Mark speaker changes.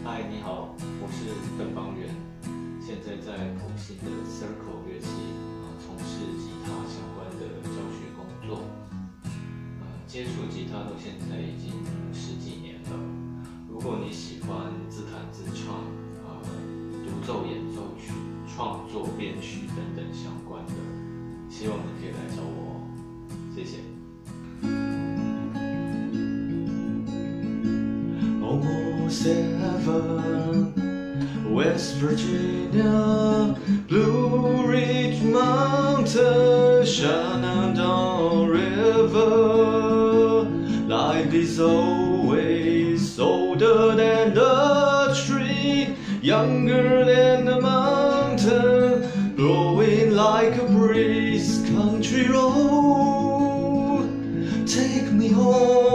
Speaker 1: 嗨，你好，我是邓邦源，现在在埔心的 Circle 乐器从事吉他相关的教学工作。接触吉他到现在已经10几年了。如果你喜欢自弹自唱、独奏演奏曲、创作编曲等等相关的，希望你可以来找我哦。谢谢。
Speaker 2: Almost heaven, West Virginia, Blue Ridge Mountain, Shenandoah River. Life is always older than the tree, younger than the mountain, blowing like a breeze. Country road, take me home.